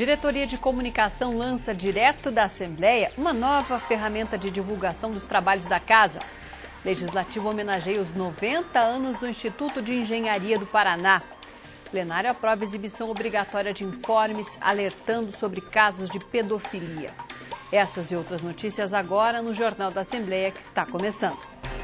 Diretoria de Comunicação lança direto da Assembleia uma nova ferramenta de divulgação dos trabalhos da Casa. Legislativo homenageia os 90 anos do Instituto de Engenharia do Paraná. Plenário aprova exibição obrigatória de informes alertando sobre casos de pedofilia. Essas e outras notícias agora no Jornal da Assembleia, que está começando.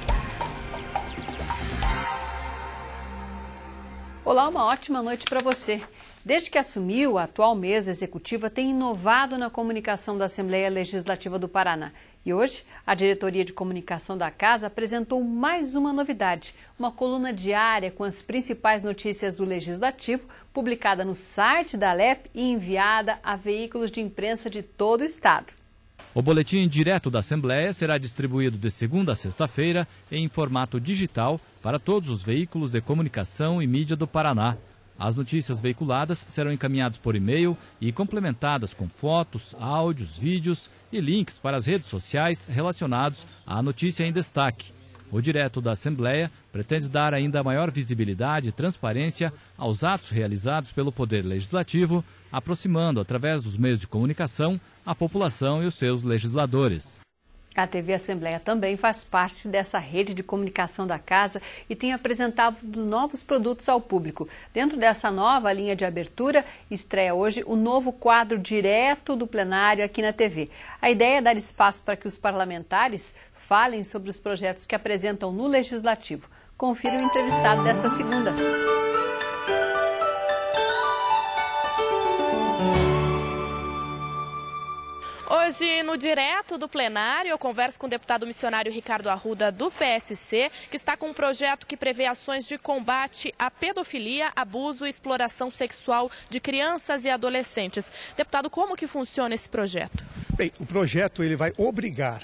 Olá, uma ótima noite para você. Desde que assumiu, a atual mesa executiva tem inovado na comunicação da Assembleia Legislativa do Paraná. E hoje, a Diretoria de Comunicação da Casa apresentou mais uma novidade, uma coluna diária com as principais notícias do Legislativo, publicada no site da Alep e enviada a veículos de imprensa de todo o estado. O boletim direto da Assembleia será distribuído de segunda a sexta-feira em formato digital para todos os veículos de comunicação e mídia do Paraná. As notícias veiculadas serão encaminhadas por e-mail e complementadas com fotos, áudios, vídeos e links para as redes sociais relacionados à notícia em destaque. O direto da Assembleia pretende dar ainda maior visibilidade e transparência aos atos realizados pelo Poder Legislativo, aproximando, através dos meios de comunicação, a população e os seus legisladores. A TV Assembleia também faz parte dessa rede de comunicação da Casa e tem apresentado novos produtos ao público. Dentro dessa nova linha de abertura, estreia hoje o novo quadro direto do plenário aqui na TV. A ideia é dar espaço para que os parlamentares falem sobre os projetos que apresentam no Legislativo. Confira o entrevistado desta segunda. Hoje, no direto do plenário, eu converso com o deputado missionário Ricardo Arruda, do PSC, que está com um projeto que prevê ações de combate à pedofilia, abuso e exploração sexual de crianças e adolescentes. Deputado, como que funciona esse projeto? Bem, o projeto ele vai obrigar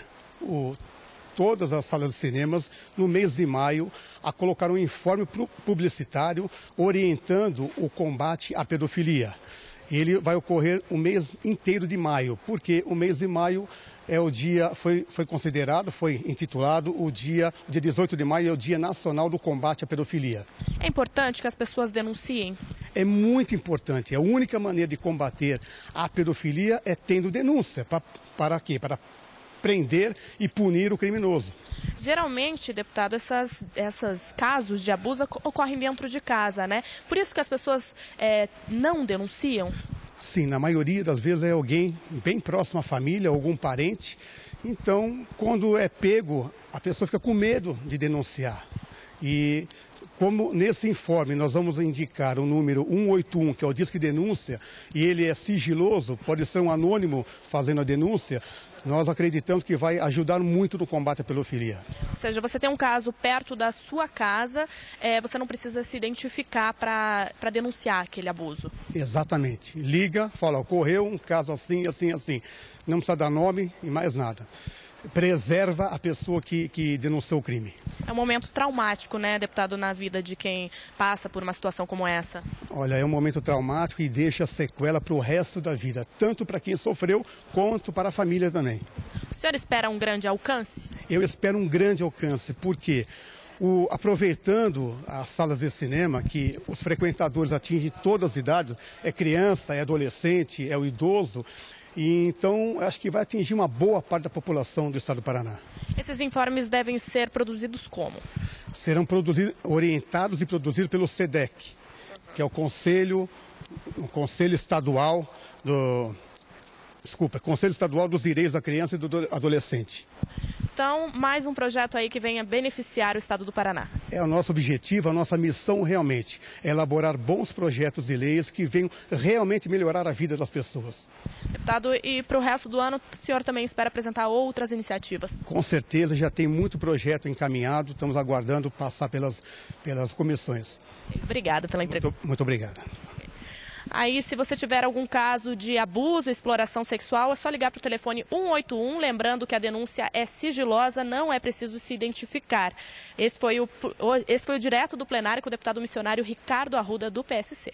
todas as salas de cinemas, no mês de maio, a colocar um informe publicitário orientando o combate à pedofilia. Ele vai ocorrer o mês inteiro de maio, porque o mês de maio é o dia, foi intitulado o dia 18 de maio é o Dia Nacional do Combate à Pedofilia. É importante que as pessoas denunciem? É muito importante. A única maneira de combater a pedofilia é tendo denúncia. Para quê? Para prender e punir o criminoso. Geralmente, deputado, esses casos de abuso ocorrem dentro de casa, né? Por isso que as pessoas não denunciam? Sim, na maioria das vezes é alguém bem próximo à família, algum parente. Então, quando é pego, a pessoa fica com medo de denunciar. E como nesse informe nós vamos indicar o número 181, que é o Disque Denúncia, e ele é sigiloso, pode ser um anônimo fazendo a denúncia, nós acreditamos que vai ajudar muito no combate à pedofilia. Ou seja, você tem um caso perto da sua casa, você não precisa se identificar para denunciar aquele abuso. Exatamente. Liga, fala, ocorreu um caso assim, assim, assim. Não precisa dar nome e mais nada. Preserva a pessoa que denunciou o crime. É um momento traumático, né, deputado, na vida de quem passa por uma situação como essa? Olha, é um momento traumático e deixa sequela para o resto da vida, tanto para quem sofreu, quanto para a família também. O senhor espera um grande alcance? Eu espero um grande alcance, porque aproveitando as salas de cinema, que os frequentadores atingem todas as idades, é criança, é adolescente, é o idoso, e então acho que vai atingir uma boa parte da população do estado do Paraná. Esses informes devem ser produzidos como? Serão orientados e produzidos pelo SEDEC, que é o Conselho Estadual dos Direitos da Criança e do Adolescente. Então, mais um projeto aí que venha beneficiar o estado do Paraná. É o nosso objetivo, a nossa missão realmente, é elaborar bons projetos de leis que venham realmente melhorar a vida das pessoas. Deputado, e para o resto do ano, o senhor também espera apresentar outras iniciativas? Com certeza, já tem muito projeto encaminhado, estamos aguardando passar pelas comissões. Obrigada pela entrevista. Muito obrigado. Aí, se você tiver algum caso de abuso, exploração sexual, é só ligar para o telefone 181, lembrando que a denúncia é sigilosa, não é preciso se identificar. Esse foi o direto do plenário com o deputado missionário Ricardo Arruda, do PSC.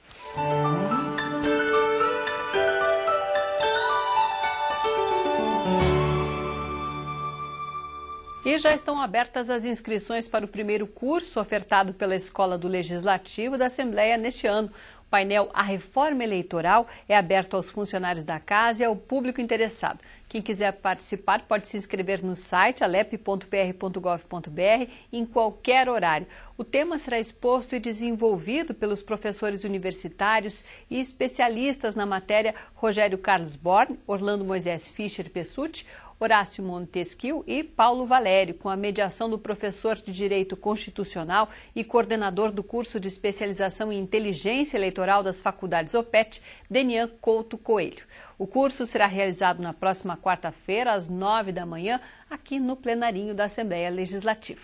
E já estão abertas as inscrições para o primeiro curso ofertado pela Escola do Legislativo da Assembleia neste ano. O painel A Reforma Eleitoral é aberto aos funcionários da casa e ao público interessado. Quem quiser participar pode se inscrever no site alep.pr.gov.br em qualquer horário. O tema será exposto e desenvolvido pelos professores universitários e especialistas na matéria Rogério Carlos Born, Orlando Moisés Fischer Pessutti, Horácio Montesquieu e Paulo Valério, com a mediação do professor de Direito Constitucional e coordenador do curso de especialização em Inteligência Eleitoral das Faculdades OPET, Denian Couto Coelho. O curso será realizado na próxima quarta-feira, às 9 da manhã, aqui no plenarinho da Assembleia Legislativa.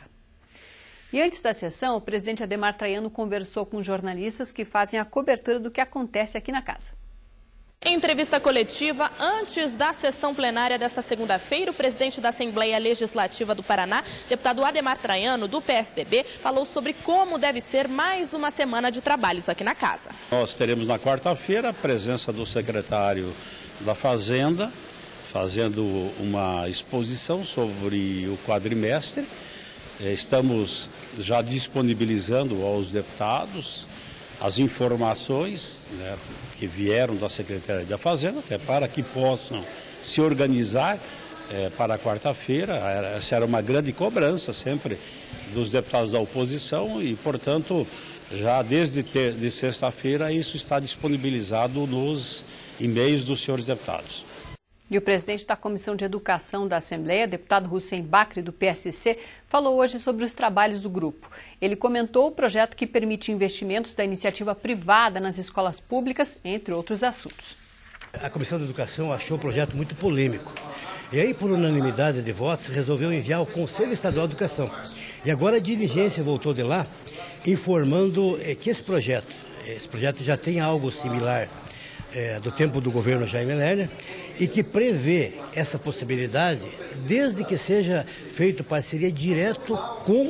E antes da sessão, o presidente Adhemar Traiano conversou com jornalistas que fazem a cobertura do que acontece aqui na casa. Em entrevista coletiva, antes da sessão plenária desta segunda-feira, o presidente da Assembleia Legislativa do Paraná, deputado Adhemar Traiano, do PSDB, falou sobre como deve ser mais uma semana de trabalhos aqui na casa. Nós teremos na quarta-feira a presença do secretário da Fazenda, fazendo uma exposição sobre o quadrimestre. Estamos já disponibilizando aos deputados as informações, né, que vieram da Secretaria da Fazenda, até para que possam se organizar para a quarta-feira. Essa era uma grande cobrança sempre dos deputados da oposição e, portanto, já desde de sexta-feira isso está disponibilizado nos e-mails dos senhores deputados. E o presidente da Comissão de Educação da Assembleia, deputado Hussein Bacri, do PSC, falou hoje sobre os trabalhos do grupo. Ele comentou o projeto que permite investimentos da iniciativa privada nas escolas públicas, entre outros assuntos. A Comissão de Educação achou o projeto muito polêmico. E aí, por unanimidade de votos, resolveu enviar ao Conselho Estadual de Educação. E agora a diligência voltou de lá, informando que esse projeto já tem algo similar do tempo do governo Jaime Lerner, e que prevê essa possibilidade desde que seja feita parceria direto com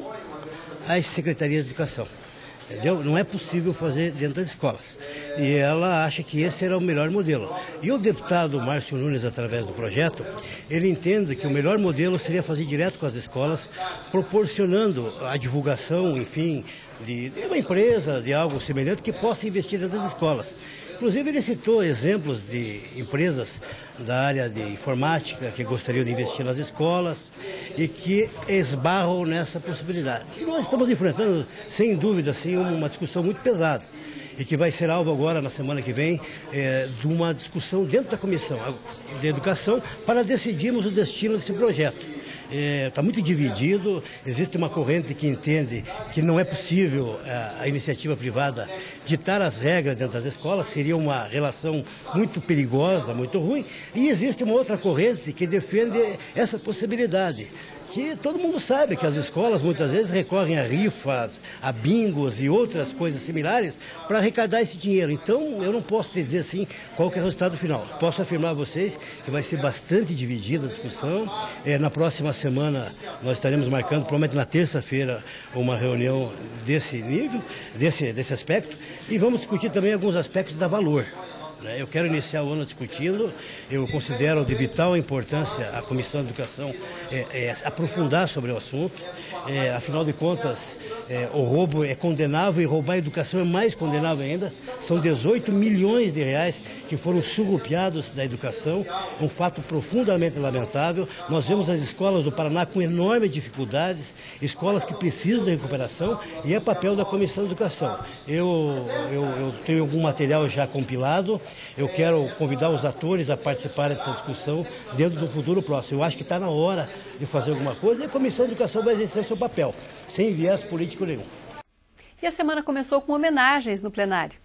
as secretarias de educação. Entendeu? Não é possível fazer dentro das escolas. E ela acha que esse era o melhor modelo. E o deputado Márcio Nunes, através do projeto, ele entende que o melhor modelo seria fazer direto com as escolas, proporcionando a divulgação, enfim, de uma empresa, de algo semelhante, que possa investir dentro das escolas. Inclusive, ele citou exemplos de empresas da área de informática que gostariam de investir nas escolas e que esbarram nessa possibilidade. E nós estamos enfrentando, sem dúvida, assim, uma discussão muito pesada e que vai ser alvo agora, na semana que vem, de uma discussão dentro da Comissão de Educação para decidirmos o destino desse projeto. Está muito dividido, existe uma corrente que entende que não é possível a iniciativa privada ditar as regras dentro das escolas, seria uma relação muito perigosa, muito ruim, e existe uma outra corrente que defende essa possibilidade. Que todo mundo sabe que as escolas muitas vezes recorrem a rifas, a bingos e outras coisas similares para arrecadar esse dinheiro. Então, eu não posso dizer assim qual que é o resultado final. Posso afirmar a vocês que vai ser bastante dividida a discussão. Na próxima semana nós estaremos marcando, provavelmente na terça-feira, uma reunião desse nível, desse aspecto, e vamos discutir também alguns aspectos da valor. Eu quero iniciar o ano discutindo, eu considero de vital importância a Comissão de Educação aprofundar sobre o assunto. Afinal de contas, o roubo é condenável e roubar a educação é mais condenável ainda. São 18 milhões de reais que foram surrupiados da educação, um fato profundamente lamentável. Nós vemos as escolas do Paraná com enormes dificuldades, escolas que precisam de recuperação, e é papel da Comissão de Educação. Eu tenho algum material já compilado, eu quero convidar os atores a participarem dessa discussão dentro do futuro próximo. Eu acho que está na hora de fazer alguma coisa e a Comissão de Educação vai exercer seu papel, sem viés político nenhum. E a semana começou com homenagens no plenário.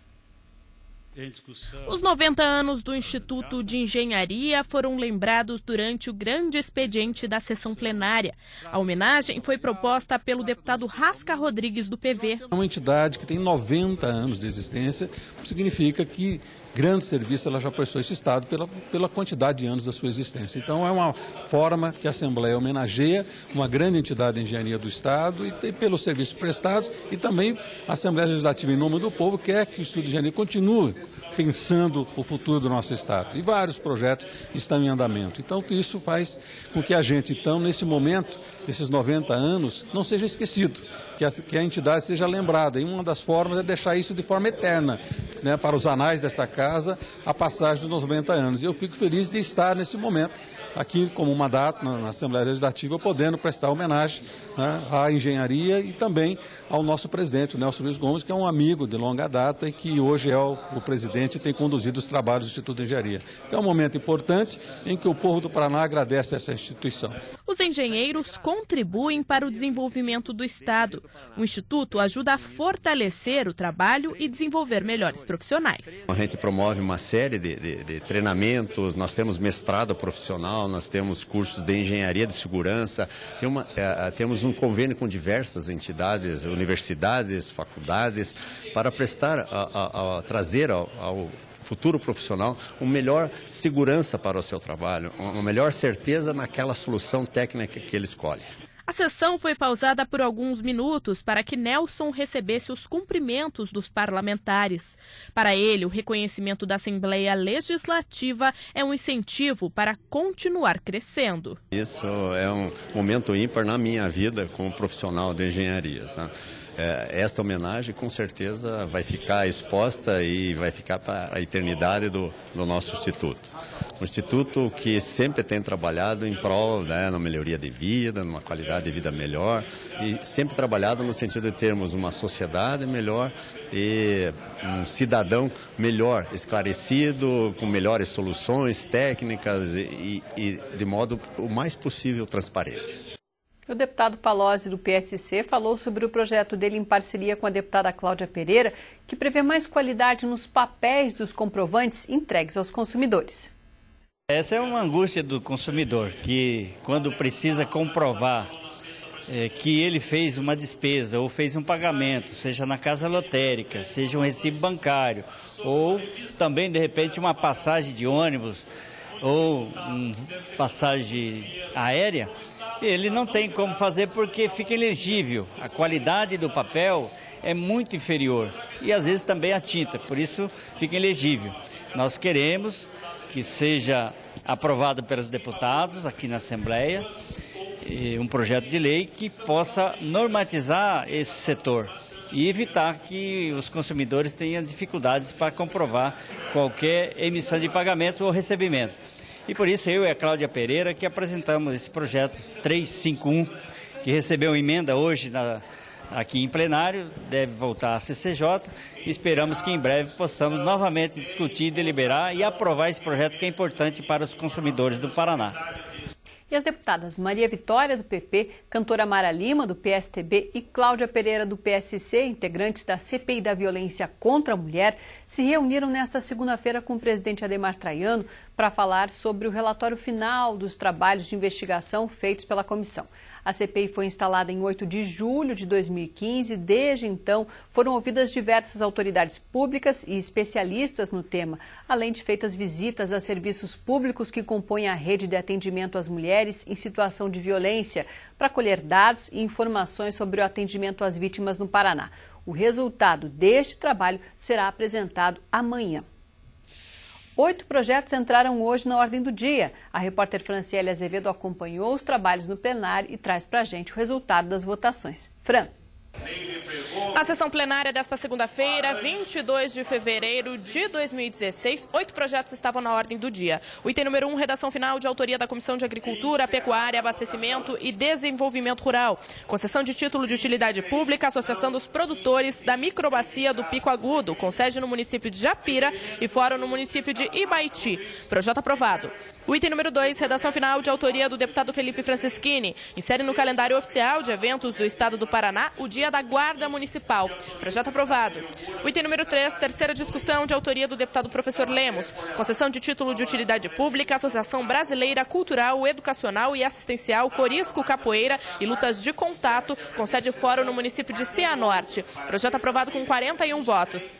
Os 90 anos do Instituto de Engenharia foram lembrados durante o grande expediente da sessão plenária. A homenagem foi proposta pelo deputado Rasca Rodrigues, do PV. Uma entidade que tem 90 anos de existência significa que grande serviço ela já prestou esse Estado pela quantidade de anos da sua existência. Então é uma forma que a Assembleia homenageia uma grande entidade de engenharia do Estado e pelos serviços prestados, e também a Assembleia Legislativa, em nome do povo, quer que o Instituto de Engenharia continue pensando o futuro do nosso Estado. E vários projetos estão em andamento. Então, isso faz com que a gente, então, nesse momento, desses 90 anos, não seja esquecido, que a entidade seja lembrada. E uma das formas é deixar isso de forma eterna, né, para os anais dessa casa, a passagem dos 90 anos. E eu fico feliz de estar nesse momento, aqui como mandato na Assembleia Legislativa, podendo prestar homenagem, né, à engenharia e também ao nosso presidente, o Nelson Luiz Gomes, que é um amigo de longa data e que hoje é o presidente e tem conduzido os trabalhos do Instituto de Engenharia. Então é um momento importante em que o povo do Paraná agradece a essa instituição. Os engenheiros contribuem para o desenvolvimento do Estado. O Instituto ajuda a fortalecer o trabalho e desenvolver melhores profissionais. A gente promove uma série de treinamentos, nós temos mestrado profissional, nós temos cursos de engenharia de segurança, temos um convênio com diversas entidades, universidades, faculdades, para prestar, trazer ao futuro profissional uma melhor segurança para o seu trabalho, uma melhor certeza naquela solução técnica que ele escolhe. A sessão foi pausada por alguns minutos para que Nelson recebesse os cumprimentos dos parlamentares. Para ele, o reconhecimento da Assembleia Legislativa é um incentivo para continuar crescendo. Isso é um momento ímpar na minha vida como profissional de engenharia, sabe? Esta homenagem com certeza vai ficar exposta e vai ficar para a eternidade do nosso Instituto. Um instituto que sempre tem trabalhado em prol, né, na melhoria de vida, numa qualidade de vida melhor, e sempre trabalhado no sentido de termos uma sociedade melhor e um cidadão melhor esclarecido, com melhores soluções técnicas e de modo o mais possível transparente. O deputado Palozzi, do PSC, falou sobre o projeto dele em parceria com a deputada Cláudia Pereira, que prevê mais qualidade nos papéis dos comprovantes entregues aos consumidores. Essa é uma angústia do consumidor, que quando precisa comprovar que ele fez uma despesa ou fez um pagamento, seja na casa lotérica, seja um recibo bancário, ou também, de repente, uma passagem de ônibus ou uma passagem aérea, ele não tem como fazer porque fica ilegível. A qualidade do papel é muito inferior e às vezes também a tinta, por isso fica ilegível. Nós queremos que seja aprovado pelos deputados aqui na Assembleia um projeto de lei que possa normatizar esse setor e evitar que os consumidores tenham dificuldades para comprovar qualquer emissão de pagamentos ou recebimento. E por isso eu e a Cláudia Pereira que apresentamos esse projeto 351, que recebeu emenda hoje aqui em plenário, deve voltar à CCJ, e esperamos que em breve possamos novamente discutir, deliberar e aprovar esse projeto que é importante para os consumidores do Paraná. E as deputadas Maria Vitória, do PP, cantora Mara Lima, do PSTB, e Cláudia Pereira, do PSC, integrantes da CPI da violência contra a mulher, se reuniram nesta segunda-feira com o presidente Adhemar Traiano para falar sobre o relatório final dos trabalhos de investigação feitos pela comissão. A CPI foi instalada em 8 de julho de 2015. Desde então, foram ouvidas diversas autoridades públicas e especialistas no tema, além de feitas visitas a serviços públicos que compõem a rede de atendimento às mulheres em situação de violência, para colher dados e informações sobre o atendimento às vítimas no Paraná. O resultado deste trabalho será apresentado amanhã. 8 projetos entraram hoje na ordem do dia. A repórter Franciele Azevedo acompanhou os trabalhos no plenário e traz para a gente o resultado das votações. Fran. Na sessão plenária desta segunda-feira, 22 de fevereiro de 2016, 8 projetos estavam na ordem do dia. O item número 1, redação final de autoria da Comissão de Agricultura, Pecuária, Abastecimento e Desenvolvimento Rural. Concessão de título de utilidade pública, Associação dos Produtores da Microbacia do Pico Agudo, com sede no município de Japira e fórum no município de Ibaiti. Projeto aprovado. O item número 2, redação final de autoria do deputado Felipe Franceschini, insere no calendário oficial de eventos do Estado do Paraná o Dia da Guarda Municipal. Projeto aprovado. O item número 3, terceira discussão de autoria do deputado professor Lemos, concessão de título de utilidade pública, Associação Brasileira Cultural, Educacional e Assistencial Corisco Capoeira e Lutas de Contato, com sede fórum no município de Cianorte. Projeto aprovado com 41 votos.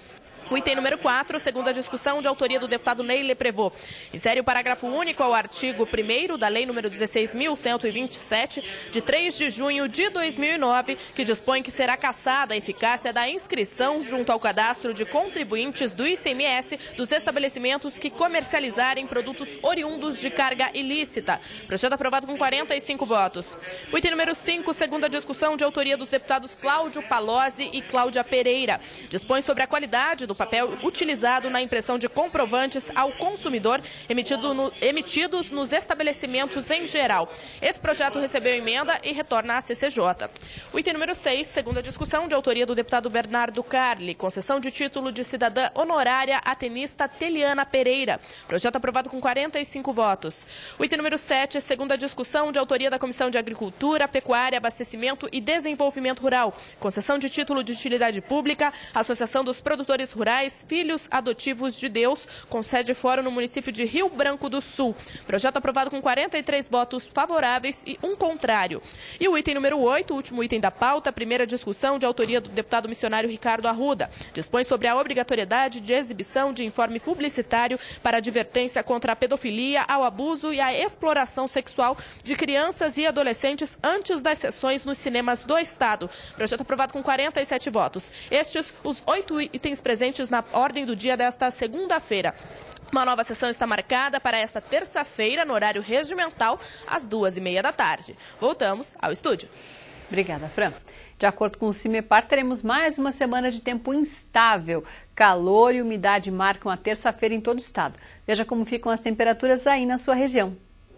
O item número 4, segunda discussão de autoria do deputado Ney Leprevô. Insere o parágrafo único ao artigo 1º da Lei número 16.127, de 3 de junho de 2009, que dispõe que será cassada a eficácia da inscrição junto ao cadastro de contribuintes do ICMS dos estabelecimentos que comercializarem produtos oriundos de carga ilícita. Projeto aprovado com 45 votos. O item número 5, segunda discussão de autoria dos deputados Cláudio Palozzi e Cláudia Pereira. Dispõe sobre a qualidade do papel utilizado na impressão de comprovantes ao consumidor emitidos nos estabelecimentos em geral. Esse projeto recebeu emenda e retorna à CCJ. O item número 6, segunda discussão de autoria do deputado Bernardo Carli, concessão de título de cidadã honorária à tenista Teliana Pereira. Projeto aprovado com 45 votos. O item número 7, segunda discussão de autoria da Comissão de Agricultura, Pecuária, Abastecimento e Desenvolvimento Rural, concessão de título de utilidade pública, Associação dos Produtores Rurais, Filhos Adotivos de Deus, com sede e fórum no município de Rio Branco do Sul. Projeto aprovado com 43 votos favoráveis e 1 contrário. E o item número 8, último item da pauta, primeira discussão de autoria do deputado missionário Ricardo Arruda. Dispõe sobre a obrigatoriedade de exibição de informe publicitário para advertência contra a pedofilia, ao abuso e à exploração sexual de crianças e adolescentes antes das sessões nos cinemas do Estado. Projeto aprovado com 47 votos. Estes, os 8 itens presentes na ordem do dia desta segunda-feira. Uma nova sessão está marcada para esta terça-feira, no horário regimental, às 2h30 da tarde. Voltamos ao estúdio. Obrigada, Fran. De acordo com o CIMEPAR, teremos mais uma semana de tempo instável. Calor e umidade marcam a terça-feira em todo o estado. Veja como ficam as temperaturas aí na sua região.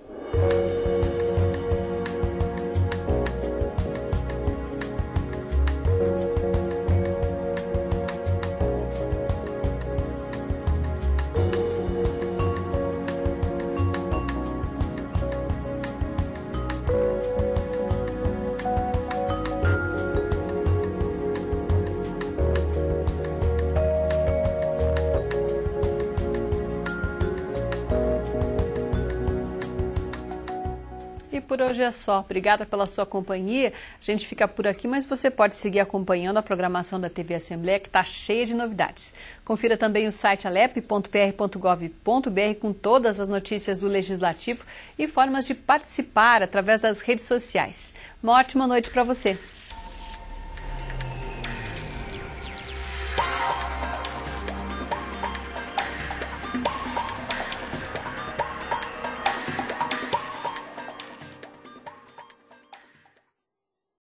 E por hoje é só. Obrigada pela sua companhia. A gente fica por aqui, mas você pode seguir acompanhando a programação da TV Assembleia, que está cheia de novidades. Confira também o site alep.pr.gov.br com todas as notícias do Legislativo e formas de participar através das redes sociais. Uma ótima noite para você.